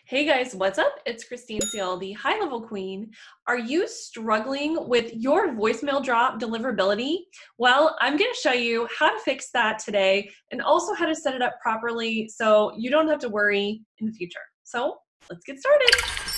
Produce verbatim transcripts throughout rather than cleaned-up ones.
Hey guys, what's up? It's Christine Seal, the high level queen. Are you struggling with your voicemail drop deliverability? Well, I'm going to show you how to fix that today and also how to set it up properly so you don't have to worry in the future. So let's get started.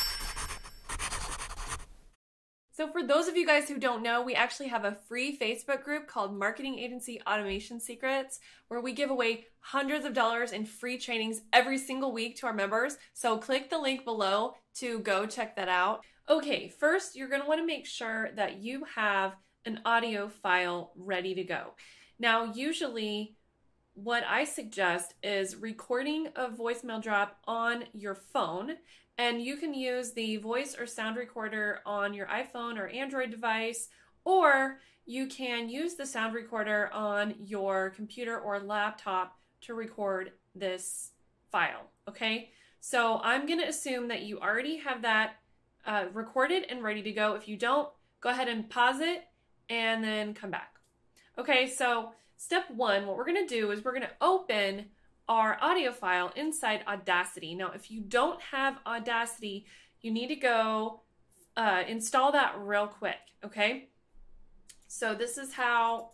So for those of you guys who don't know, we actually have a free Facebook group called Marketing Agency Automation Secrets, where we give away hundreds of dollars in free trainings every single week to our members. So click the link below to go check that out. Okay, first you're going to want to make sure that you have an audio file ready to go. Now, usually what I suggest is recording a voicemail drop on your phone. And you can use the voice or sound recorder on your iPhone or Android device, or you can use the sound recorder on your computer or laptop to record this file, okay? So I'm gonna assume that you already have that uh, recorded and ready to go. If you don't, go ahead and pause it and then come back. Okay, so step one, what we're gonna do is we're gonna open our audio file inside Audacity. Now, if you don't have Audacity, you need to go uh, install that real quick, okay? So this is how,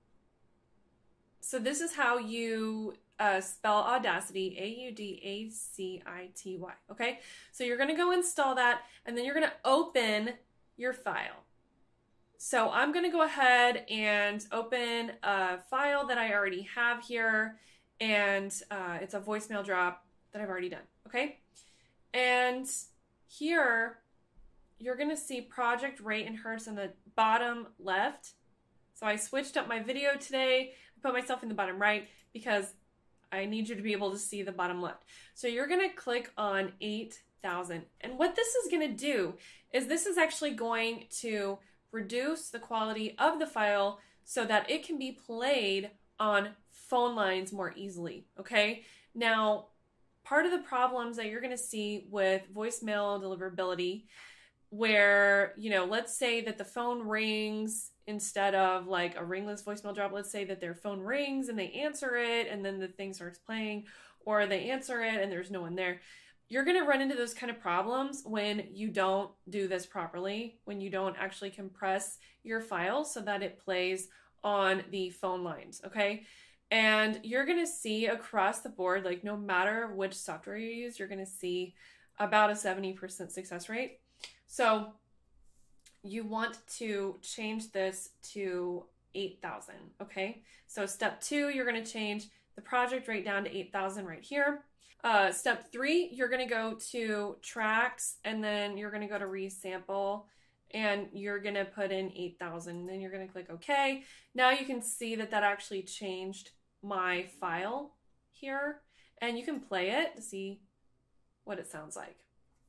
so this is how you uh, spell Audacity, A U D A C I T Y, okay? So you're gonna go install that, and then you're gonna open your file. So I'm gonna go ahead and open a file that I already have here, and uh, it's a voicemail drop that I've already done, okay? And here, you're gonna see project rate in hertz in the bottom left. So I switched up my video today, I put myself in the bottom right because I need you to be able to see the bottom left. So you're gonna click on eight thousand. And what this is gonna do is this is actually going to reduce the quality of the file so that it can be played on phone lines more easily, okay? Now, part of the problems that you're gonna see with voicemail deliverability, where, you know, let's say that the phone rings instead of like a ringless voicemail drop, let's say that their phone rings and they answer it and then the thing starts playing, or they answer it and there's no one there. You're gonna run into those kind of problems when you don't do this properly, when you don't actually compress your file so that it plays on the phone lines, okay? And you're gonna see across the board, like no matter which software you use, you're gonna see about a seventy percent success rate. So you want to change this to eight thousand, okay? So step two, you're gonna change the project rate down to eight thousand right here. Uh, step three, you're gonna go to tracks, and then you're gonna go to resample, and you're gonna put in eight thousand, then you're gonna click OK. Now you can see that that actually changed my file here, and you can play it to see what it sounds like.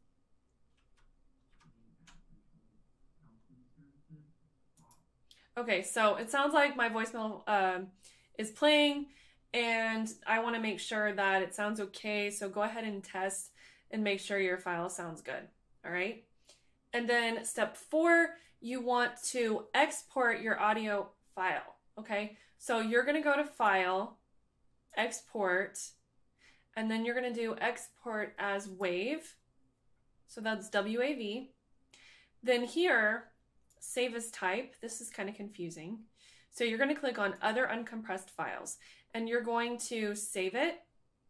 Okay, so it sounds like my voicemail um, is playing, and I want to make sure that it sounds okay, so go ahead and test and make sure your file sounds good, all right? And then step four, you want to export your audio file, okay? So you're gonna go to File, Export, and then you're gonna do Export as WAV, so that's W A V. Then here, Save as Type, this is kind of confusing. So you're gonna click on Other Uncompressed Files, and you're going to save it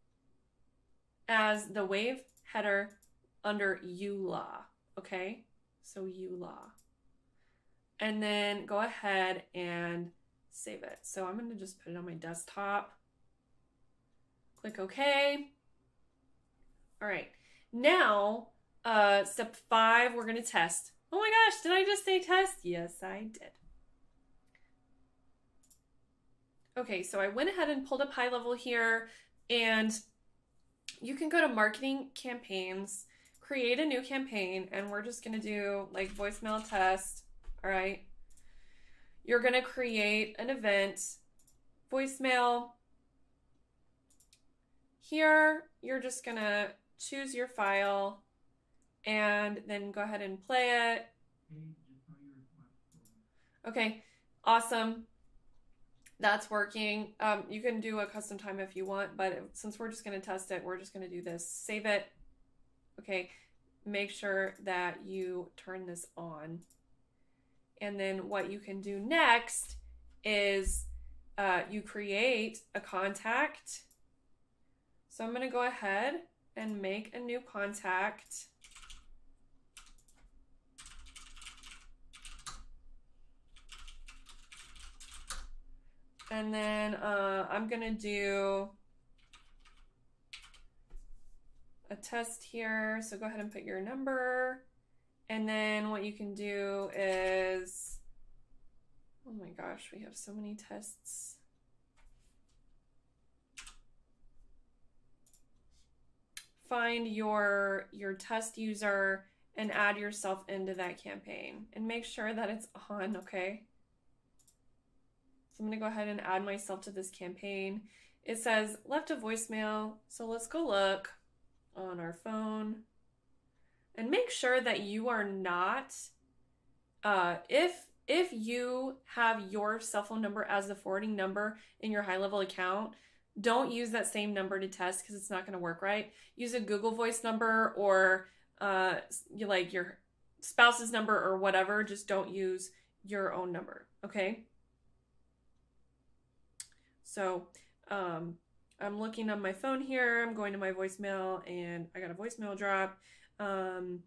as the WAV header under U L A, okay? So U L A. And then go ahead and save it. So I'm gonna just put it on my desktop. Click OK. All right, now uh, step five, we're gonna test. Oh my gosh, did I just say test? Yes, I did. Okay, so I went ahead and pulled up high level here, and you can go to marketing campaigns, create a new campaign, and we're just gonna do like voicemail test, all right? You're gonna create an event, voicemail. Here, you're just gonna choose your file and then go ahead and play it. Okay, awesome. That's working. Um, you can do a custom time if you want, but since we're just gonna test it, we're just gonna do this. Save it. Okay, make sure that you turn this on. And then what you can do next is uh, you create a contact. So I'm going to go ahead and make a new contact. And then uh, I'm going to do a test here. So go ahead and put your number. And then what you can do is, oh my gosh, we have so many tests. Find your, your test user and add yourself into that campaign and make sure that it's on, okay? So I'm gonna go ahead and add myself to this campaign. It says left a voicemail, so let's go look on our phone and make sure that you are not, uh, if, if you have your cell phone number as the forwarding number in your HighLevel account, don't use that same number to test because it's not going to work right. Use a Google Voice number or uh, you like your spouse's number or whatever. Just don't use your own number, okay? So um, I'm looking on my phone here. I'm going to my voicemail and I got a voicemail drop. Um,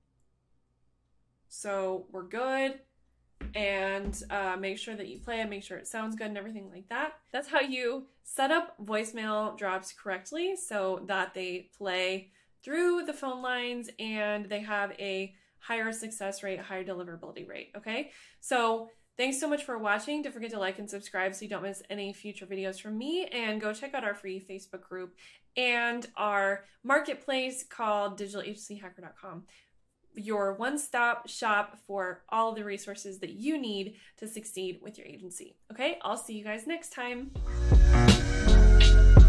so we're good. And uh, make sure that you play it, make sure it sounds good and everything like that. That's how you set up voicemail drops correctly so that they play through the phone lines and they have a higher success rate, higher deliverability rate, okay? So thanks so much for watching. Don't forget to like and subscribe so you don't miss any future videos from me, and go check out our free Facebook group and our marketplace called digital agency hacker dot com. Your one-stop shop for all of the resources that you need to succeed with your agency. Okay, I'll see you guys next time.